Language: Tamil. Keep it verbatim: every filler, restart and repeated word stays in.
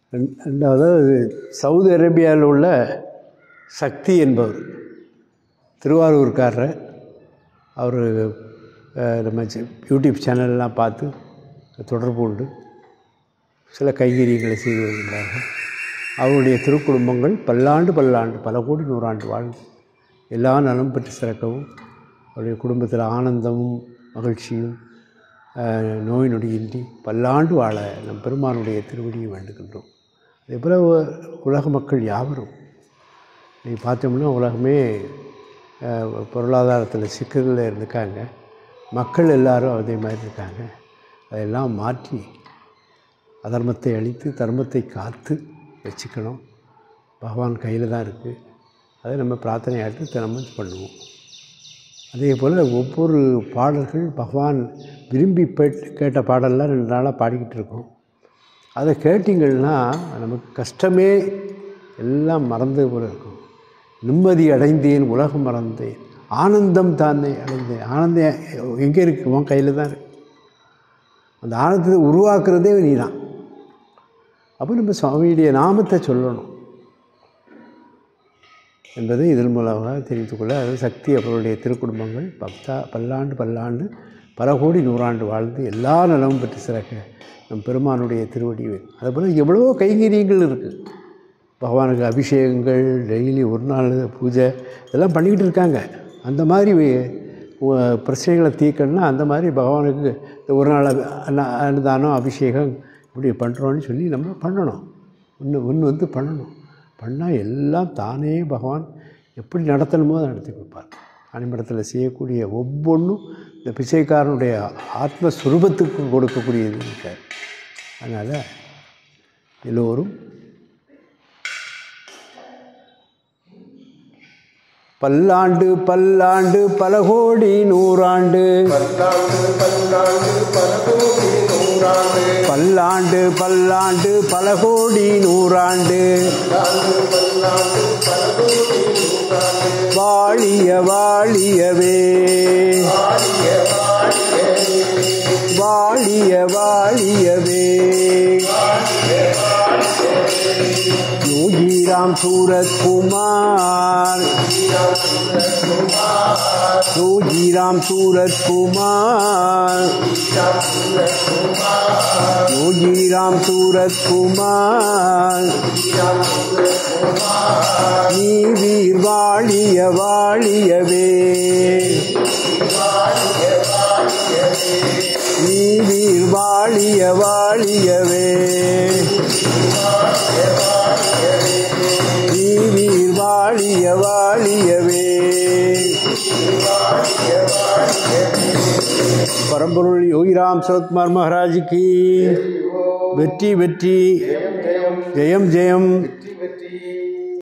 ரெண்டாவது சவுதி அரேபியாவில் உள்ள சக்தி என்பவர் திருவாரூர்காரர். அவர் நம்ம யூடியூப் சேனல்லாம் பார்த்து தொடர்பு உண்டு, சில கைங்கரியங்களை செய்து வருகின்றார்கள். அவருடைய திருக்குடும்பங்கள் பல்லாண்டு பல்லாண்டு பல கோடி நூறாண்டு வாழ்ந்து எல்லா நலம் பெற்று சிறக்கவும், அவருடைய குடும்பத்தில் ஆனந்தமும் மகிழ்ச்சியும் நோய் நொடியின்றி பல்லாண்டு வாழ நம் பெருமானுடைய திருவடியை வேண்டுகின்றோம். அதே போல் உலக மக்கள் யாவரும் நீங்கள் பார்த்தோம்னா உலகமே பொருளாதாரத்தில் சிக்கலில் இருந்துக்காங்க, மக்கள் எல்லோரும் அதே மாதிரி இருக்காங்க. அதெல்லாம் மாற்றி அதர்மத்தை அழித்து தர்மத்தை காத்து வச்சுக்கணும். பகவான் கையில் தான் இருக்குது. அதை நம்ம பிரார்த்தனையாட்டு தினமும் பண்ணுவோம். அதே போல் ஒவ்வொரு பாடல்கள் பகவான் விரும்பி கேட்ட பாடல்லாம் ரெண்டு நாளாக பாடிக்கிட்டு இருக்கோம். அதை கேட்டிங்கன்னா நமக்கு கஷ்டமே எல்லாம் மறந்து போல இருக்கும். நிம்மதி அடைந்தேன் உலகம் மறந்தேன், ஆனந்தம் தானே அடைந்தேன். ஆனந்தம் எங்கே இருக்குது? உன் கையில் தான் இருக்குது. அந்த ஆனந்தத்தை உருவாக்குறதே நீ தான். அப்போ நம்ம சுவாமியுடைய நாமத்தை சொல்லணும் என்பதை இதன் மூலமாக தெரிவித்துக்கொள்ள, அது சக்தி அவருடைய திருக்குடும்பங்கள் பக்தா பல்லாண்டு பல்லாண்டு பல கோடி நூறாண்டு வாழ்ந்து எல்லா நலமும் பெற்று சிறக்க நம் பெருமானுடைய திருவடிவே. அதுபோல் எவ்வளவோ கைங்கரியங்கள் இருக்குது. பகவானுக்கு அபிஷேகங்கள் டெய்லி ஒரு நாள் பூஜை இதெல்லாம் பண்ணிக்கிட்டு இருக்காங்க. அந்த மாதிரி பிரச்சனைகளை தீர்க்கணும்னா அந்த மாதிரி பகவானுக்கு ஒரு நாள் அன்னதானம் அபிஷேகம் இப்படி பண்ணுறோன்னு சொல்லி நம்ம பண்ணணும். ஒன்று ஒன்று வந்து பண்ணணும். பண்ணால் எல்லாம் தானே பகவான் எப்படி நடத்தணுமோ அதை நடத்தி கொடுப்பார். அனிமடத்தில் செய்யக்கூடிய ஒவ்வொன்றும் இந்த பிச்சைக்காரனுடைய ஆத்மஸ்வரூபத்துக்கு கொடுக்கக்கூடியது இருக்கார். அதனால் எல்லோரும் பல்லாண்டு பல்லாண்டு பல கோடி நூறாண்டு, பல்லாண்டு பல்லாண்டு பல கோடி நூறாண்டு, வாழிய வாழியவே வாழிய வாழியவே. யோகிராம் சூரத்குமார், யோகிராம் சூரத்குமார், யோகிராம் சூரத்குமார், நீ வீர் வாழிய வாழியவே, நீ வீர் வாழிய வாழியவே, நீ வீர் வாழிய வாழியவே. பரம்பொருள் யோகிராம் சரத்குமார் மகாராஜுக்கு வெற்றி வெற்றி, ஜெயம் ஜெயம்.